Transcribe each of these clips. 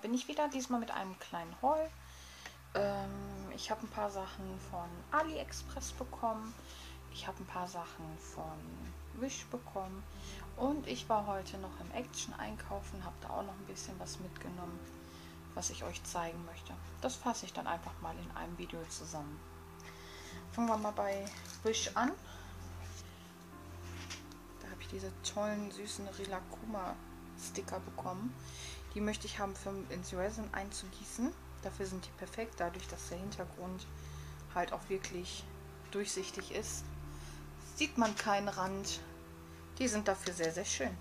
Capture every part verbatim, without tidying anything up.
bin ich wieder, diesmal mit einem kleinen Haul. Ähm, ich habe ein paar Sachen von AliExpress bekommen. Ich habe ein paar Sachen von Wish bekommen. Und ich war heute noch im Action einkaufen, habe da auch noch ein bisschen was mitgenommen, was ich euch zeigen möchte. Das fasse ich dann einfach mal in einem Video zusammen. Fangen wir mal bei Wish an. Da habe ich diese tollen, süßen Rilakkuma Sticker bekommen. Die möchte ich haben, für ins Resin einzugießen. Dafür sind die perfekt, dadurch, dass der Hintergrund halt auch wirklich durchsichtig ist. Sieht man keinen Rand. Die sind dafür sehr, sehr schön.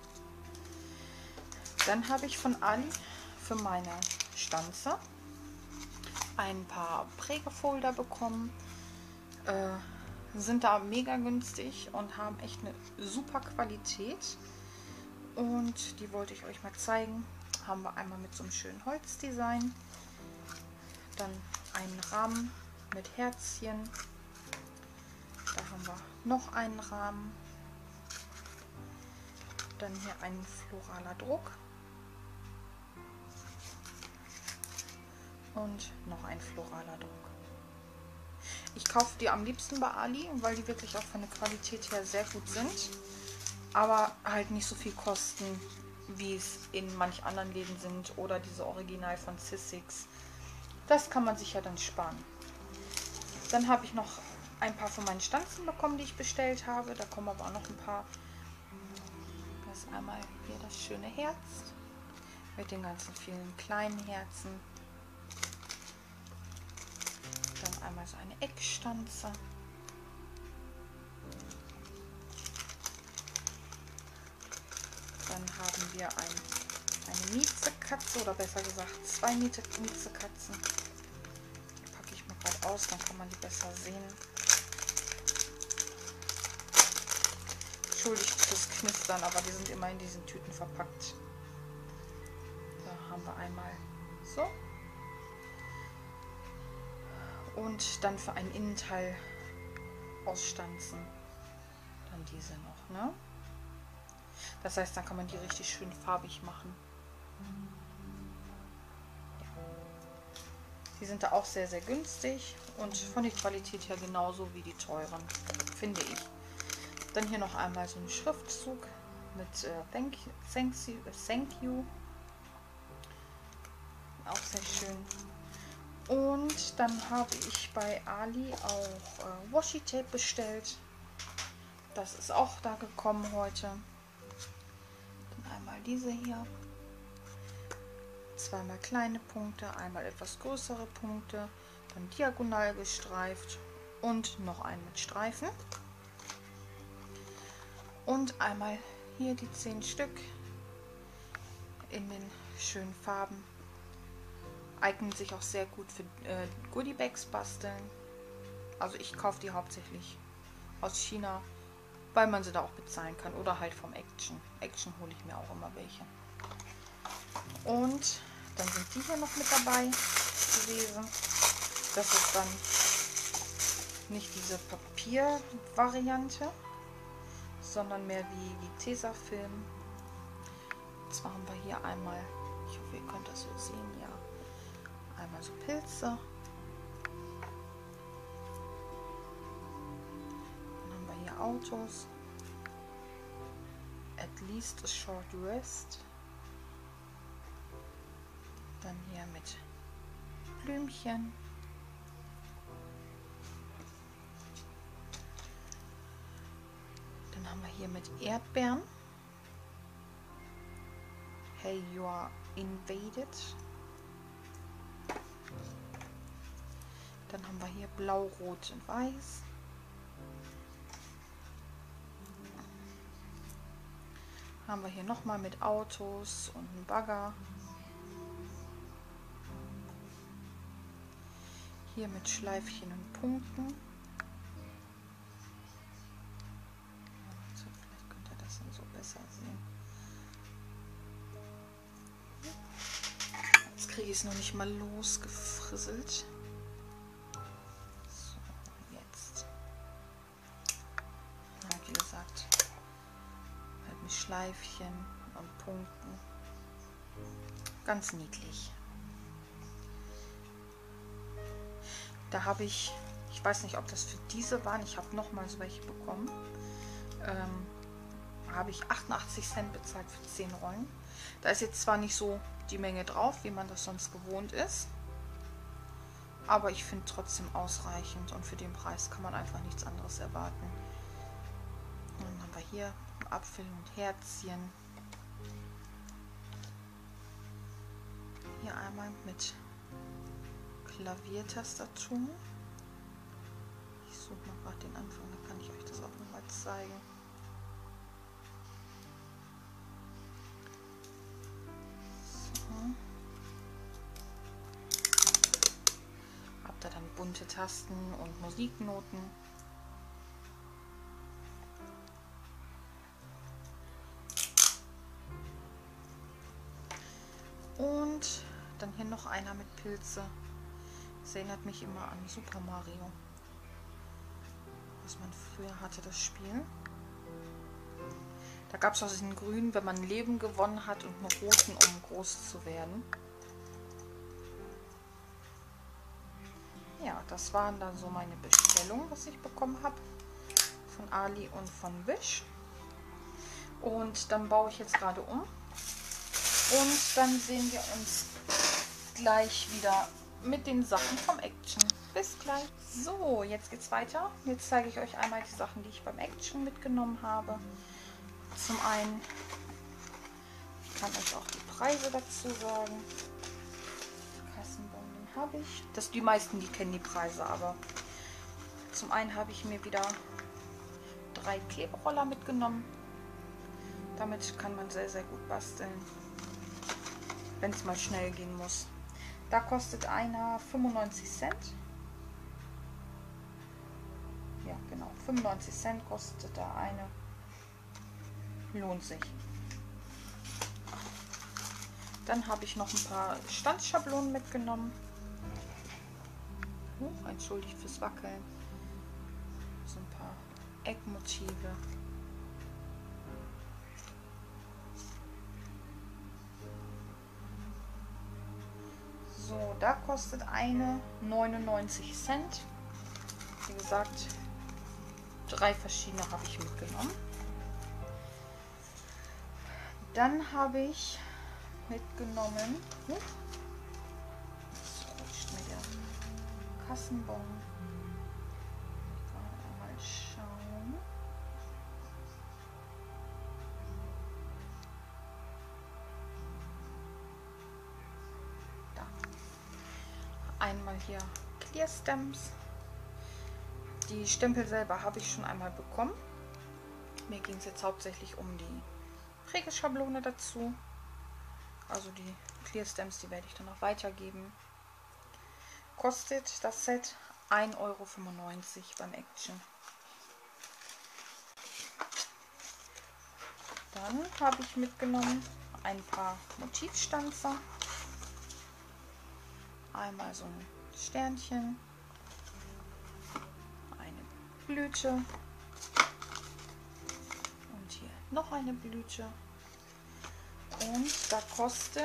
Dann habe ich von Ali für meine Stanze ein paar Prägefolder bekommen. Äh, sind da mega günstig und haben echt eine super Qualität. Und die wollte ich euch mal zeigen. Haben wir einmal mit so einem schönen Holzdesign. Dann einen Rahmen mit Herzchen. Da haben wir noch einen Rahmen. Dann hier ein floraler Druck. Und noch ein floraler Druck. Ich kaufe die am liebsten bei Ali, weil die wirklich auch von der Qualität her sehr gut sind. Aber halt nicht so viel kosten, wie es in manch anderen Läden sind. Oder diese Original von Sizzix. Das kann man sich ja dann sparen. Dann habe ich noch ein paar von meinen Stanzen bekommen, die ich bestellt habe. Da kommen aber auch noch ein paar. Das ist einmal hier das schöne Herz mit den ganzen vielen kleinen Herzen. Dann einmal so eine Eckstanze. Dann haben wir ein, eine Miezekatze, oder besser gesagt zwei Miezekatzen. Die packe ich mal gerade aus, dann kann man die besser sehen. Entschuldigt fürs Knistern, aber die sind immer in diesen Tüten verpackt. Da haben wir einmal so. Und dann für ein Innenteil ausstanzen dann diese noch, ne? Das heißt, dann kann man die richtig schön farbig machen. Ja. Die sind da auch sehr, sehr günstig und von der Qualität her genauso wie die teuren, finde ich. Dann hier noch einmal so ein Schriftzug mit äh, Thank you, thank you, thank you. Auch sehr schön. Und dann habe ich bei Ali auch äh, Washi-Tape bestellt. Das ist auch da gekommen heute. Dann einmal diese hier. Zweimal kleine Punkte, einmal etwas größere Punkte, dann diagonal gestreift und noch einen mit Streifen. Und einmal hier die zehn Stück in den schönen Farben. Eignen sich auch sehr gut für äh, Goodiebags basteln. Also ich kaufe die hauptsächlich aus China, weil man sie da auch bezahlen kann. Oder halt vom Action. Action hole ich mir auch immer welche. Und dann sind die hier noch mit dabei gewesen. Das ist dann nicht diese Papiervariante, sondern mehr wie, wie Tesafilm. Und zwar haben wir hier einmal, ich hoffe, ihr könnt das so sehen, ja. Einmal so Pilze. Dann haben wir hier Autos. At least a short rest. Dann hier mit Blümchen. Dann haben wir hier mit Erdbeeren. Hey, you are invaded. Dann haben wir hier Blau, Rot und Weiß. Haben wir hier nochmal mit Autos und einem Bagger. Hier mit Schleifchen und Punkten. Also vielleicht könnt ihr das dann so besser sehen. Jetzt kriege ich es noch nicht mal losgefrisselt. Wie gesagt, halt mit Schleifchen und Punkten. Ganz niedlich. Da habe ich, ich weiß nicht, ob das für diese waren, ich habe nochmals welche bekommen. Ähm, habe ich achtundachtzig Cent bezahlt für zehn Rollen. Da ist jetzt zwar nicht so die Menge drauf, wie man das sonst gewohnt ist, aber ich finde trotzdem ausreichend und für den Preis kann man einfach nichts anderes erwarten. Und dann haben wir hier Apfel und Herzchen. Hier einmal mit Klaviertastatur. Ich suche mal gerade den Anfang, dann kann ich euch das auch noch mal zeigen. So. Habt ihr dann bunte Tasten und Musiknoten. Und dann hier noch einer mit Pilze. Das erinnert mich immer an Super Mario, was man früher hatte, das Spiel. Da gab es auch diesen grünen, wenn man Leben gewonnen hat, und einen roten, um groß zu werden. Ja, das waren dann so meine Bestellungen, was ich bekommen habe von Ali und von Wish. Und dann baue ich jetzt gerade um. Und dann sehen wir uns gleich wieder mit den Sachen vom Action. Bis gleich. So, jetzt geht's weiter. Jetzt zeige ich euch einmal die Sachen, die ich beim Action mitgenommen habe. Zum einen, ich kann euch auch die Preise dazu sagen. Kassenbon, den habe ich. Das, die meisten, die kennen die Preise, aber zum einen habe ich mir wieder drei Klebroller mitgenommen. Damit kann man sehr, sehr gut basteln, wenn es mal schnell gehen muss. Da kostet einer fünfundneunzig Cent. Ja, genau. fünfundneunzig Cent kostet da eine. Lohnt sich. Dann habe ich noch ein paar Stanzschablonen mitgenommen. Oh, entschuldigt fürs Wackeln. So ein paar Eckmotive. So, da kostet eine neunundneunzig Cent. Wie gesagt, drei verschiedene habe ich mitgenommen. Dann habe ich mitgenommen, jetzt rutscht mir der Kassenbon. Ich kann mal schauen. Da. Einmal hier Clear Stamps. Die Stempel selber habe ich schon einmal bekommen. Mir ging es jetzt hauptsächlich um die Prägeschablone dazu. Also die Clear Stamps, die werde ich dann noch weitergeben. Kostet das Set ein Euro fünfundneunzig beim Action. Dann habe ich mitgenommen ein paar Motivstanzer. Einmal so ein Sternchen, eine Blüte und hier noch eine Blüte. Und da kosten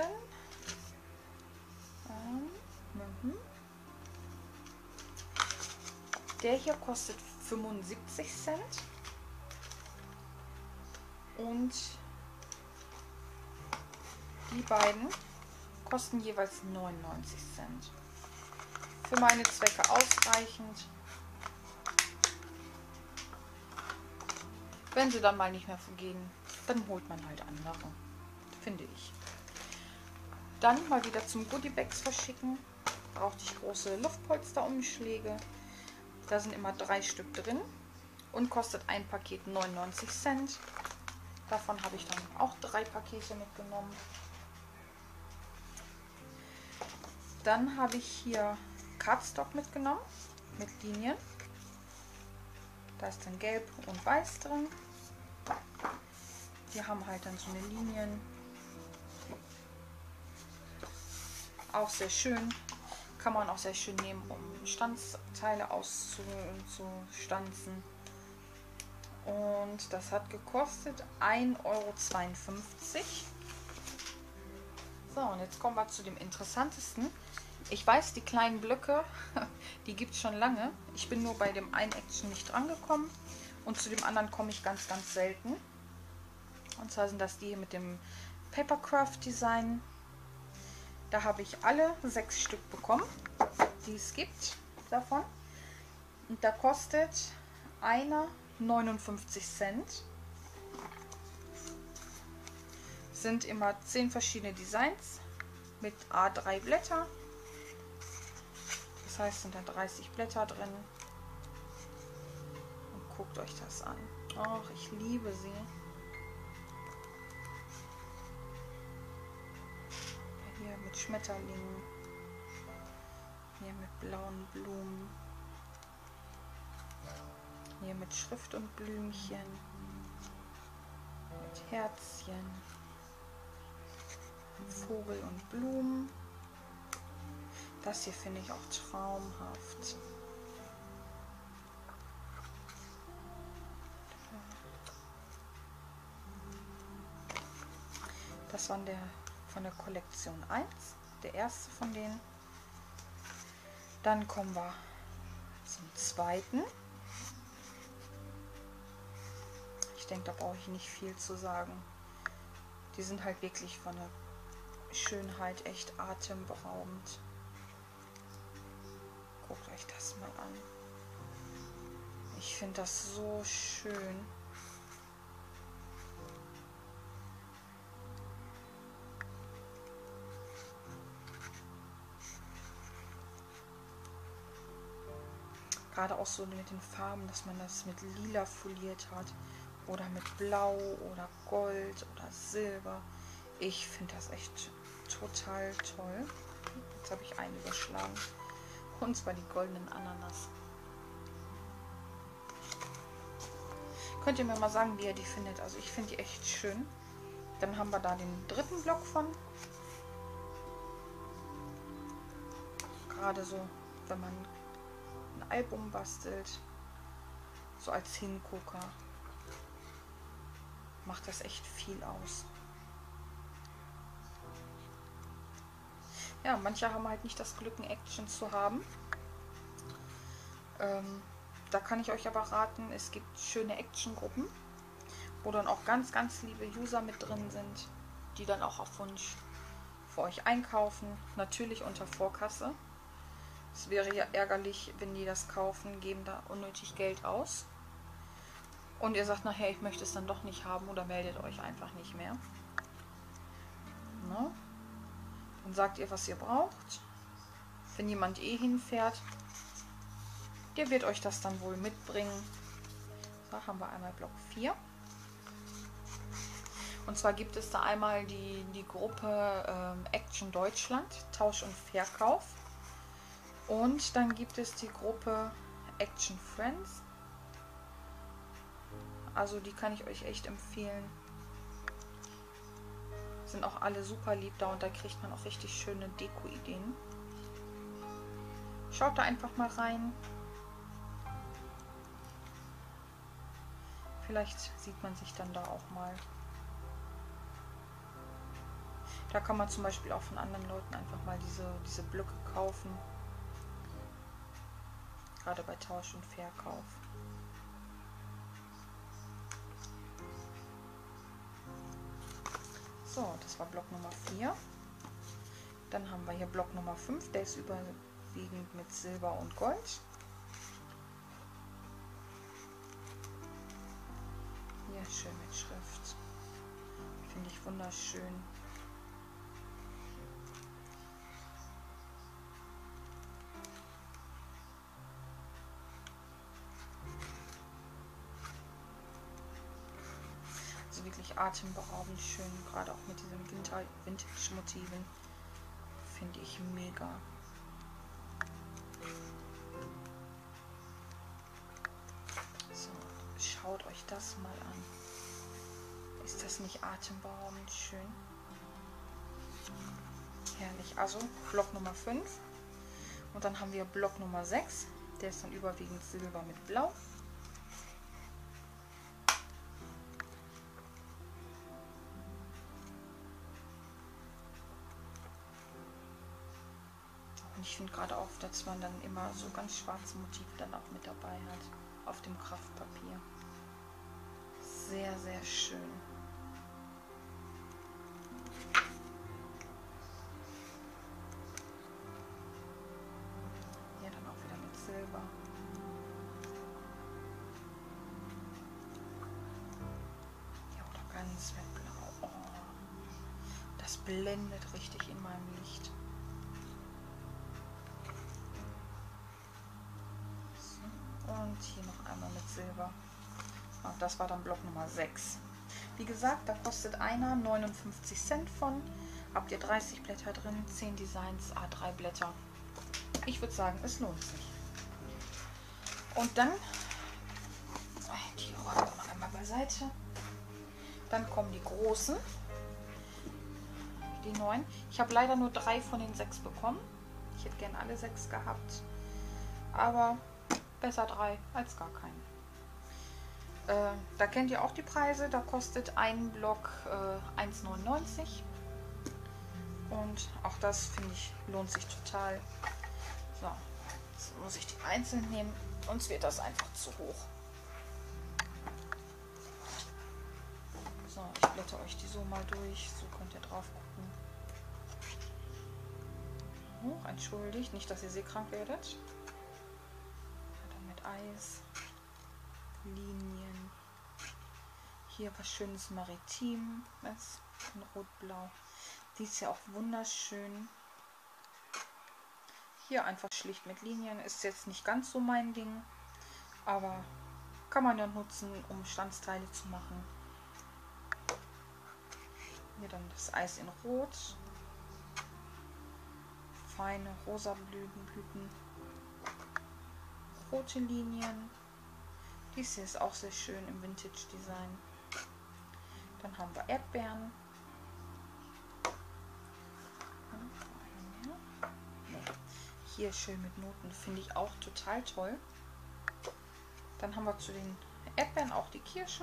ähm, mhm. der hier kostet fünfundsiebzig Cent und die beiden kosten jeweils neunundneunzig Cent. Für meine Zwecke ausreichend. Wenn sie dann mal nicht mehr vergehen, dann holt man halt andere, finde ich. Dann mal wieder zum Goodiebags verschicken. Brauchte ich große Luftpolsterumschläge. Da sind immer drei Stück drin und kostet ein Paket neunundneunzig Cent. Davon habe ich dann auch drei Pakete mitgenommen. Dann habe ich hier Cardstock mitgenommen mit Linien. Da ist dann gelb und weiß drin. Die haben halt dann so eine Linien. Auch sehr schön. Kann man auch sehr schön nehmen, um Stanzteile auszustanzen. Und das hat gekostet ein Euro zweiundfünfzig. So, und jetzt kommen wir zu dem Interessantesten. Ich weiß, die kleinen Blöcke, die gibt es schon lange. Ich bin nur bei dem einen Action nicht drangekommen. Und zu dem anderen komme ich ganz, ganz selten. Und zwar sind das die mit dem Papercraft Design. Da habe ich alle sechs Stück bekommen, die es gibt davon. Und da kostet einer neunundfünfzig Cent. Sind immer zehn verschiedene Designs mit A drei Blätter. Das heißt, sind da dreißig Blätter drin. Und guckt euch das an. Ach, ich liebe sie. Hier mit Schmetterlingen. Hier mit blauen Blumen. Hier mit Schrift und Blümchen. Mit Herzchen. Vogel und Blumen. Das hier finde ich auch traumhaft. Das war der von der Kollektion eins, der erste von denen. Dann kommen wir zum zweiten. Ich denke, da brauche ich nicht viel zu sagen. Die sind halt wirklich von der Schönheit echt atemberaubend. Guckt euch das mal an. Ich finde das so schön. Gerade auch so mit den Farben, dass man das mit lila foliert hat oder mit Blau oder Gold oder Silber. Ich finde das echt total toll. Jetzt habe ich einen überschlagen. Und zwar die goldenen Ananas. Könnt ihr mir mal sagen, wie ihr die findet? Also ich finde die echt schön. Dann haben wir da den dritten Block von. Gerade so, wenn man ein Album bastelt, so als Hingucker, macht das echt viel aus. Ja, manche haben halt nicht das Glück, ein Action zu haben. Ähm, da kann ich euch aber raten, es gibt schöne Action-Gruppen, wo dann auch ganz, ganz liebe User mit drin sind, die dann auch auf Wunsch für euch einkaufen. Natürlich unter Vorkasse. Es wäre ja ärgerlich, wenn die das kaufen, geben da unnötig Geld aus. Und ihr sagt nachher, ich möchte es dann doch nicht haben oder meldet euch einfach nicht mehr. Ne? Dann sagt ihr, was ihr braucht. Wenn jemand eh hinfährt, der wird euch das dann wohl mitbringen. So, haben wir einmal Block vier. Und zwar gibt es da einmal die, die Gruppe ähm, Action Deutschland, Tausch und Verkauf. Und dann gibt es die Gruppe Action Friends. Also die kann ich euch echt empfehlen. Sind auch alle super lieb da und da kriegt man auch richtig schöne Deko-Ideen. Schaut da einfach mal rein. Vielleicht sieht man sich dann da auch mal. Da kann man zum Beispiel auch von anderen Leuten einfach mal diese, diese Blöcke kaufen. Gerade bei Tausch und Verkauf. So, das war Block Nummer vier. Dann haben wir hier Block Nummer fünf, der ist überwiegend mit Silber und Gold. Hier schön mit Schrift. Finde ich wunderschön. Also wirklich atemberaubend schön, gerade auch mit diesen Winter Vintage-Motiven. Finde ich mega. So, schaut euch das mal an. Ist das nicht atemberaubend schön? Herrlich. Also Block Nummer fünf. Und dann haben wir Block Nummer sechs. Der ist dann überwiegend Silber mit Blau. Und ich finde gerade auch, dass man dann immer so ganz schwarze Motive dann auch mit dabei hat auf dem Kraftpapier. Sehr, sehr schön. Hier dann auch wieder mit Silber. Ja, oder ganz mit Blau. Oh, das blendet richtig in meinem Licht. Und hier noch einmal mit Silber. Und das war dann Block Nummer sechs. Wie gesagt, da kostet einer neunundfünfzig Cent von. Habt ihr dreißig Blätter drin, zehn Designs, A drei Blätter. Ich würde sagen, es lohnt sich. Und dann, die räumen wir noch einmal beiseite. Dann kommen die großen, die neun. Ich habe leider nur drei von den sechs bekommen. Ich hätte gerne alle sechs gehabt. Aber besser drei als gar keinen. Äh, da kennt ihr auch die Preise. Da kostet ein Block äh, eins neunundneunzig. Und auch das, finde ich, lohnt sich total. So, jetzt muss ich die einzeln nehmen, sonst wird das einfach zu hoch. So, ich blätter euch die so mal durch. So könnt ihr drauf gucken. Oh, entschuldigt, nicht, dass ihr seekrank werdet. Dann mit Eis. Linien. Hier was schönes Maritimes in Rot-Blau. Die ist ja auch wunderschön. Hier einfach schlicht mit Linien. Ist jetzt nicht ganz so mein Ding, aber kann man ja nutzen, um Stanzteile zu machen. Hier dann das Eis in Rot. Feine rosa Blüten. Rote Linien. Dies hier ist auch sehr schön im Vintage-Design. Dann haben wir Erdbeeren. Hier schön mit Noten, finde ich auch total toll. Dann haben wir zu den Erdbeeren auch die Kirsche.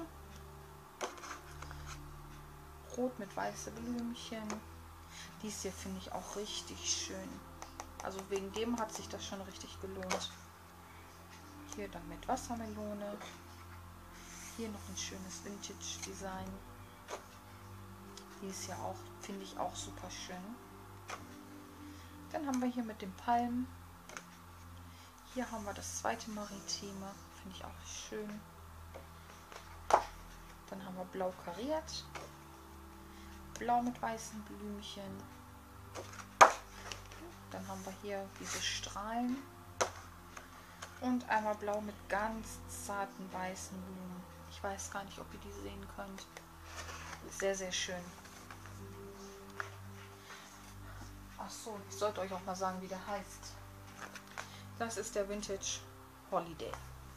Rot mit weißen Blümchen. Dies hier finde ich auch richtig schön. Also wegen dem hat sich das schon richtig gelohnt. Hier dann mit Wassermelone. Hier noch ein schönes Vintage-Design. Die ist ja auch, finde ich auch super schön. Dann haben wir hier mit dem Palm. Hier haben wir das zweite Maritime. Finde ich auch schön. Dann haben wir blau kariert. Blau mit weißen Blümchen. Dann haben wir hier diese Strahlen. Und einmal blau mit ganz zarten weißen Blumen. Ich weiß gar nicht, ob ihr die sehen könnt. Sehr, sehr schön. Achso, ich sollte euch auch mal sagen, wie der heißt. Das ist der Vintage Holiday.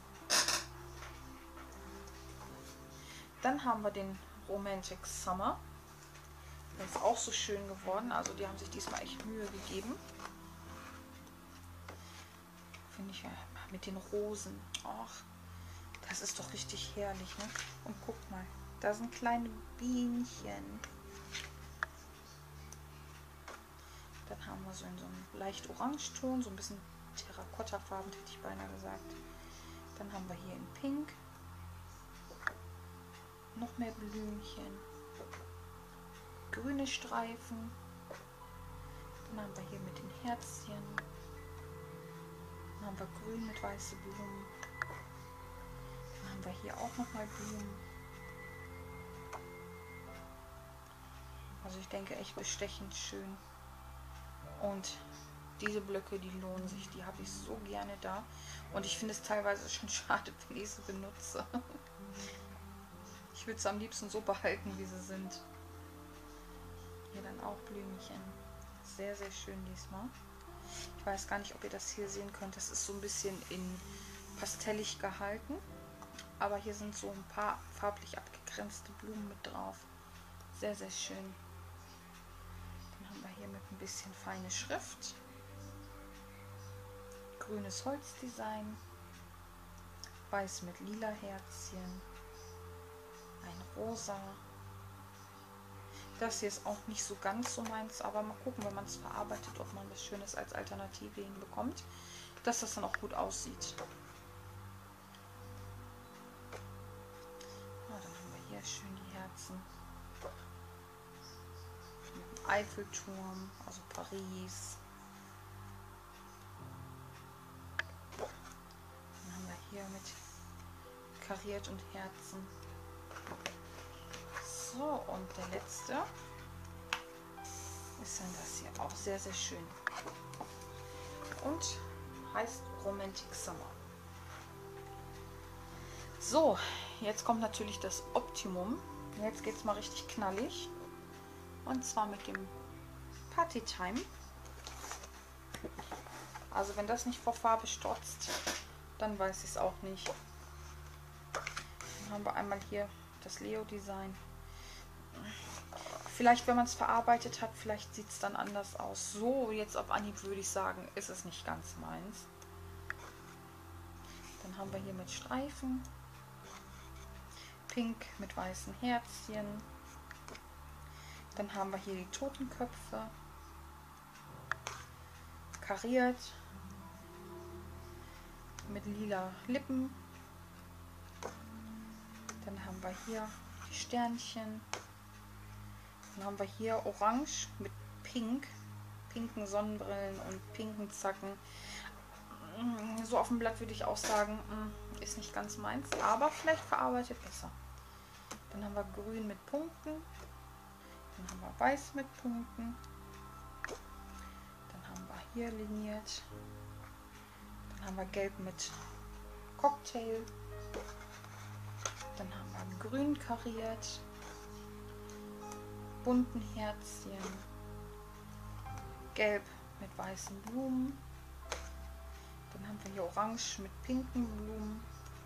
Dann haben wir den Romantic Summer. Der ist auch so schön geworden. Also die haben sich diesmal echt Mühe gegeben. Finde ich ja mit den Rosen. Ach, das ist doch richtig herrlich, ne? Und guckt mal, da sind kleine Bienchen. Dann haben wir so in so einem leicht Orangeton, so ein bisschen Terrakottafarben, hätte ich beinahe gesagt. Dann haben wir hier in Pink noch mehr Blümchen, grüne Streifen. Dann haben wir hier mit den Herzchen. Dann haben wir grün mit weißen Blumen. Dann haben wir hier auch noch mal Blumen. Also ich denke echt bestechend schön. Und diese Blöcke, die lohnen sich, die habe ich so gerne da. Und ich finde es teilweise schon schade, wenn ich sie benutze. Ich würde es am liebsten so behalten, wie sie sind. Hier dann auch Blümchen. Sehr, sehr schön diesmal. Ich weiß gar nicht, ob ihr das hier sehen könnt. Das ist so ein bisschen in pastellig gehalten. Aber hier sind so ein paar farblich abgegrenzte Blumen mit drauf. Sehr, sehr schön. Dann haben wir hier mit ein bisschen feine Schrift. Grünes Holzdesign. Weiß mit lila Herzchen. Ein rosa. Das hier ist auch nicht so ganz so meins, aber mal gucken, wenn man es verarbeitet, ob man was Schönes als Alternative hinbekommt, dass das dann auch gut aussieht. Ja, dann haben wir hier schön die Herzen. Eiffelturm, also Paris. Dann haben wir hier mit kariert und Herzen. So, und der letzte ist dann das hier, auch sehr, sehr schön. Und heißt Romantic Summer. So, jetzt kommt natürlich das Optimum. Jetzt geht es mal richtig knallig. Und zwar mit dem Party Time. Also wenn das nicht vor Farbe stotzt, dann weiß ich es auch nicht. Dann haben wir einmal hier das Leo Design. Vielleicht, wenn man es verarbeitet hat, vielleicht sieht es dann anders aus. So, jetzt auf Anhieb würde ich sagen, ist es nicht ganz meins. Dann haben wir hier mit Streifen. Pink mit weißen Herzchen. Dann haben wir hier die Totenköpfe. Kariert. Mit lila Lippen. Dann haben wir hier die Sternchen. Dann haben wir hier Orange mit Pink. Pinken Sonnenbrillen und pinken Zacken. So auf dem Blatt würde ich auch sagen, ist nicht ganz meins, aber vielleicht verarbeitet besser. Dann haben wir Grün mit Punkten. Dann haben wir Weiß mit Punkten. Dann haben wir hier liniert. Dann haben wir Gelb mit Cocktail. Dann haben wir Grün kariert. Bunten Herzchen. Gelb mit weißen Blumen. Dann haben wir hier Orange mit pinken Blumen.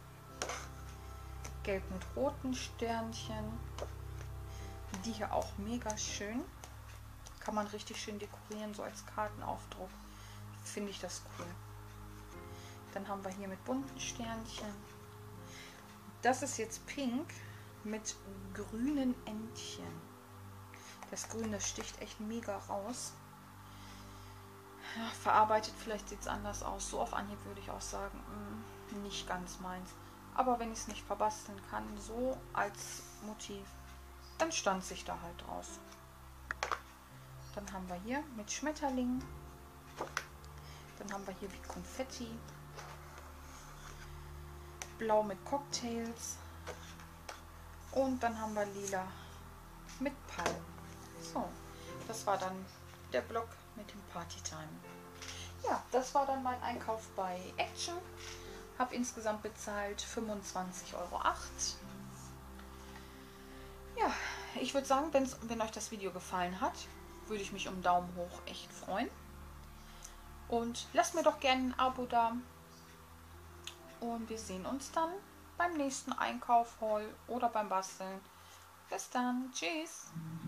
Gelb mit roten Sternchen. Die hier auch mega schön. Kann man richtig schön dekorieren, so als Kartenaufdruck. Finde ich das cool. Dann haben wir hier mit bunten Sternchen. Das ist jetzt pink mit grünen Entchen. Das Grün, das sticht echt mega raus. Ja, verarbeitet, vielleicht sieht es anders aus. So auf Anhieb würde ich auch sagen, mh, nicht ganz meins. Aber wenn ich es nicht verbasteln kann, so als Motiv, dann stand sich da halt draus. Dann haben wir hier mit Schmetterlingen. Dann haben wir hier wie Konfetti. Blau mit Cocktails. Und dann haben wir lila mit Palmen. So, das war dann der Block mit dem Party Time. Ja, das war dann mein Einkauf bei Action. Habe insgesamt bezahlt fünfundzwanzig Euro acht. Ja, ich würde sagen, wenn's, wenn euch das Video gefallen hat, würde ich mich um Daumen hoch echt freuen. Und lasst mir doch gerne ein Abo da. Und wir sehen uns dann beim nächsten Einkauf, Haul oder beim Basteln. Bis dann. Tschüss.